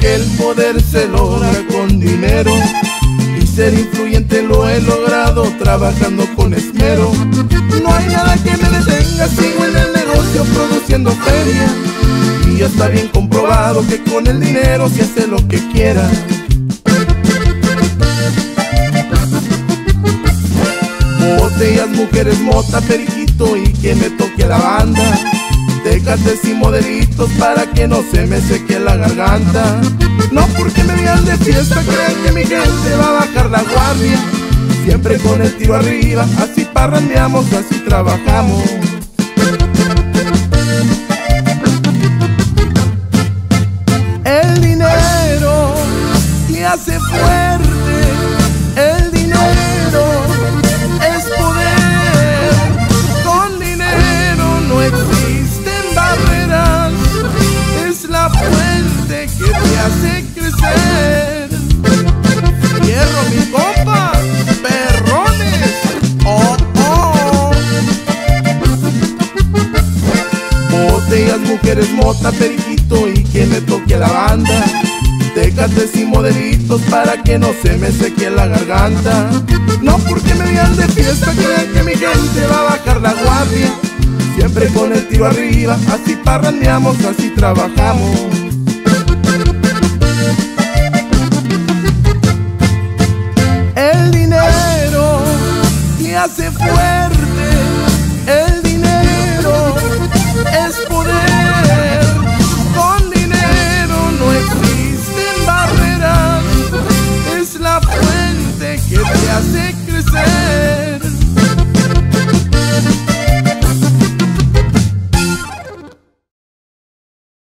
que el poder se logra con dinero, y ser influyente lo he logrado trabajando con esmero. No hay nada que me detenga, sigo en el negocio produciendo feria, y ya está bien comprobado que con el dinero se hace lo que quiera. Botellas, mujeres, mota, periquito y que me toque la banda. Tecates y modelitos para que no se me seque la garganta. No porque me vean de fiesta crean que mi gente va a bajar la guardia. Siempre con el tiro arriba, así parrandeamos, así trabajamos. El dinero te hace fuerte, el dinero es poder. Con dinero no existen barreras, es la fuente que te hace crecer. Hierro, mis compas, perrones, oh, oh. Botellas, mujeres, mota, periquito y que me toque la banda. Tecates y modelitos para que no se me seque la garganta. No porque me vean de fiesta crean que mi gente va a bajar la guardia. Siempre con el tiro arriba, así parrandeamos, así trabajamos. El dinero te hace fuerte, el dinero es poder. Con dinero no existen barreras, es la fuente que te hace crecer.